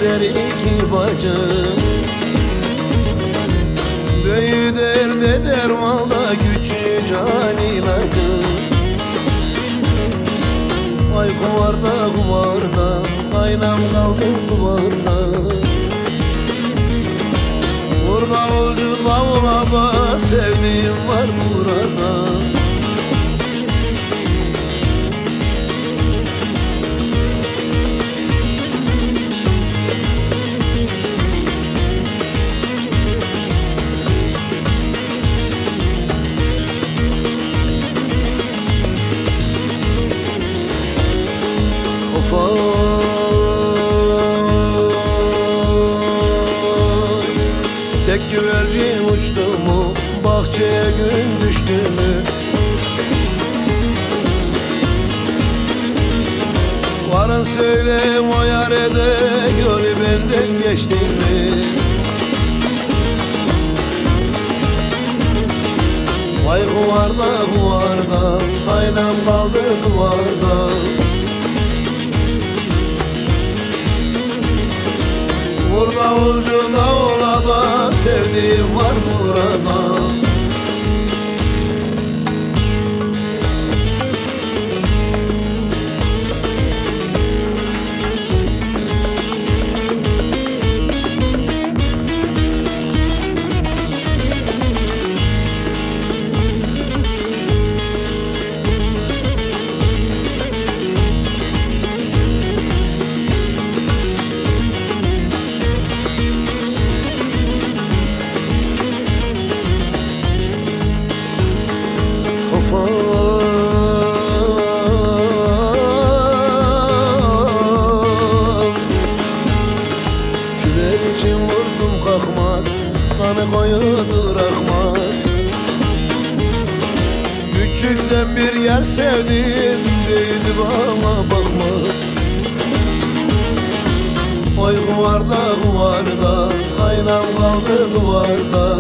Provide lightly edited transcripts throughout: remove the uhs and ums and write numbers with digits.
benzer iki bacım. Büyü derde dermanda küçük can ilacı. Ay kuvarda kuvarda aynam kaldı duvarda. Burada olcu davulada sevdiğim var burada. Tek güvercin uçtu mu, bahçeye gün düştü mü? Varın söyleyeyim o yarede, yolu benden geçti mi? Vay kuvarda kuvarda, aynam kaldı duvarda. Burada olcu davulada sevdiğim var burada. Güvercin vurdum kalkmaz, kanı koyudur akmaz. Küçükten bir yer sevdim, büyüdü bana bakmaz. Oy kuvarda kuvarda, aynam kaldı duvarda.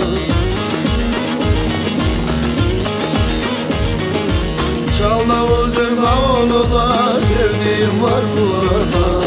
Çal davulcu davulu da sevdiğim var burada.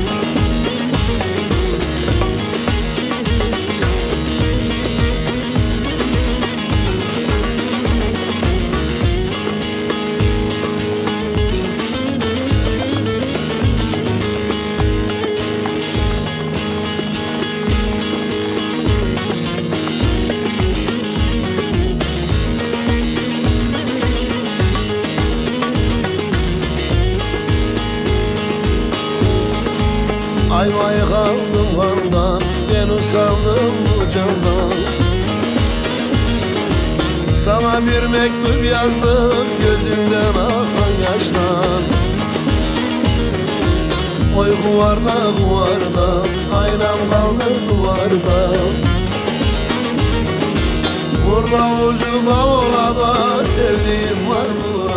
Ay vay kaldım kandan, ben usandım bu candan. Sana bir mektup yazdım, gözümden akan yaştan. Oy kuvarda kuvarda, aynam kaldı duvarda. Burada ucu davulada sevdiğim var mı?